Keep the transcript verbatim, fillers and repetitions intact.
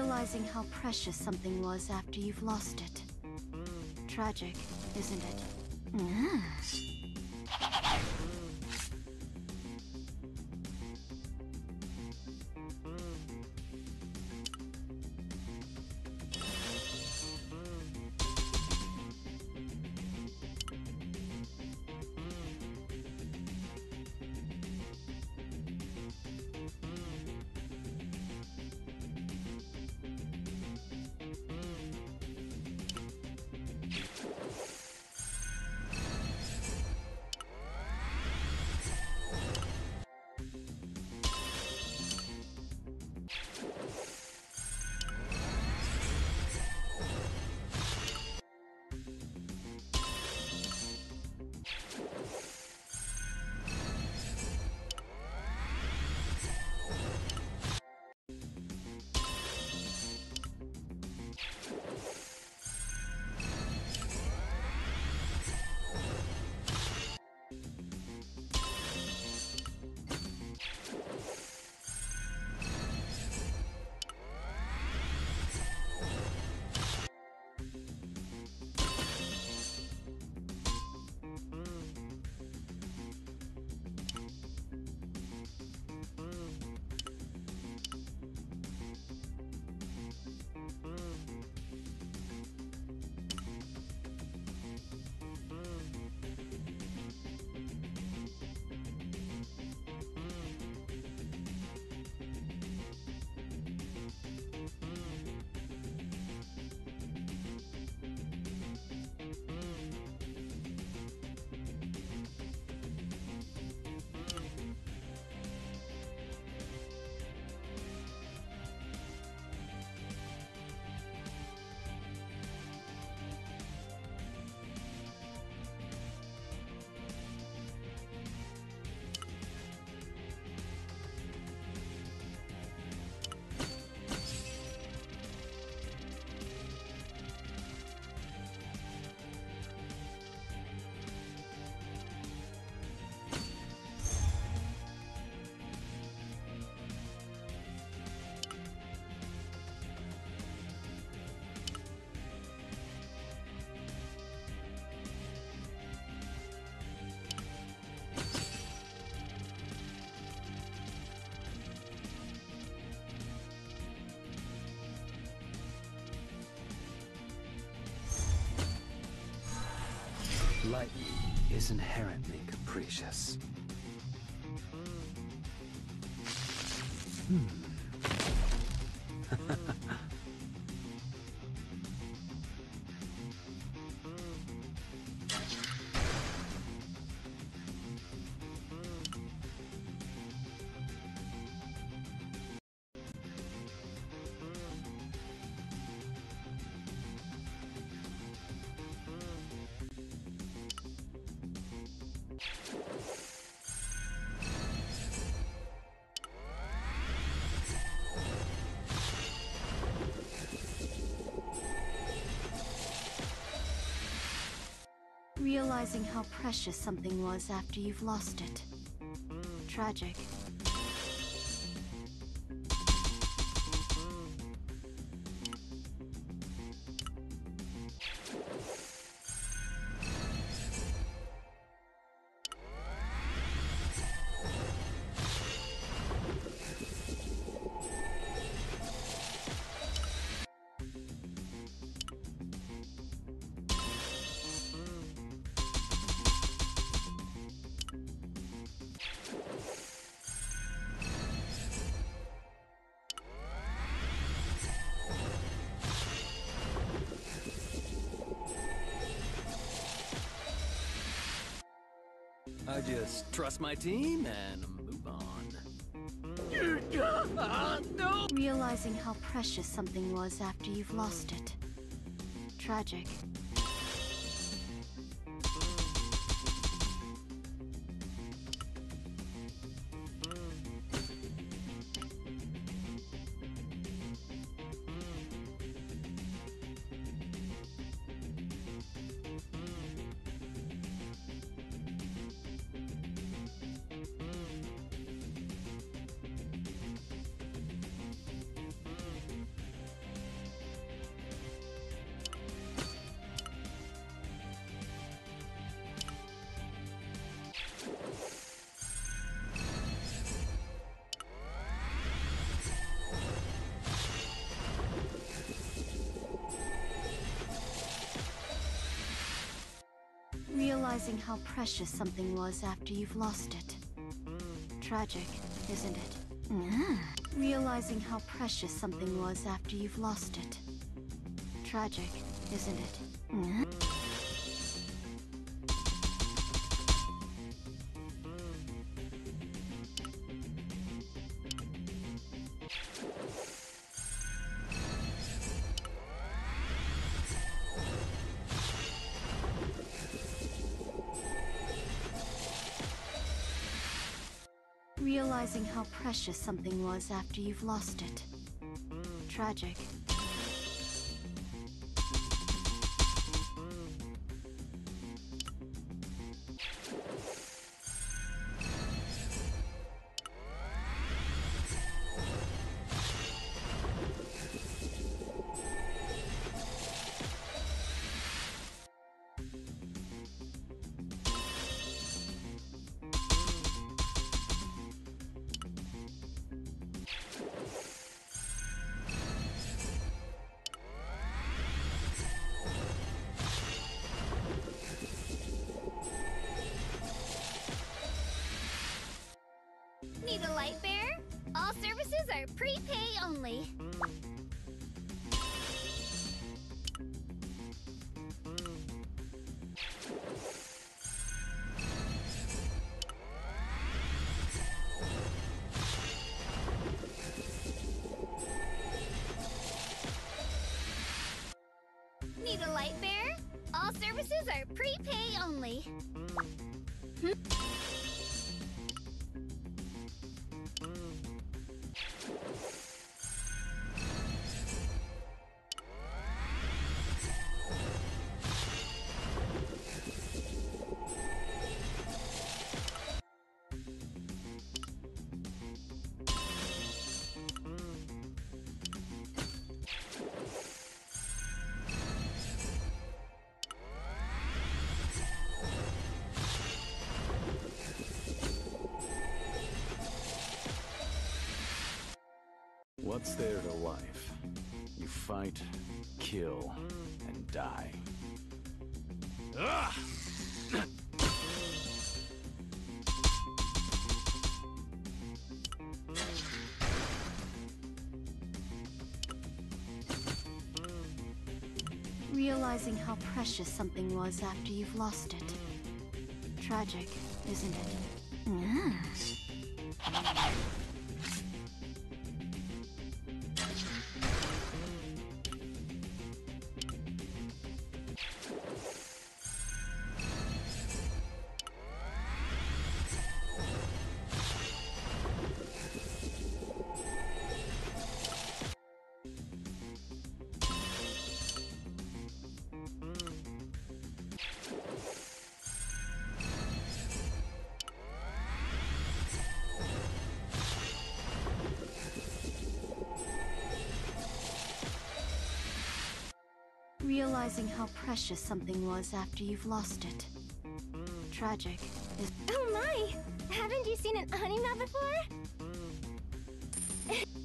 Realizing how precious something was after you've lost it. Tragic, isn't it? Ah. Lightning is inherently capricious. Hmm. Realizing how precious something was after you've lost it. Tragic. I just trust my team and move on. No! Realizing how precious something was after you've lost it. Tragic. Realizing how precious something was after you've lost it. Tragic, isn't it? Mm. Realizing how precious something was after you've lost it. Tragic, isn't it? Mm. Realizing how precious something was after you've lost it. Tragic. Need a light bearer? All services are prepay only. Need a light bearer? All services are prepay only. Hmm? What's there to life? You fight, kill, and die. Ugh! Realizing how precious something was after you've lost it. Tragic, isn't it? Mm. Realizing how precious something was after you've lost it. Tragic is— Oh my! Haven't you seen an anime before?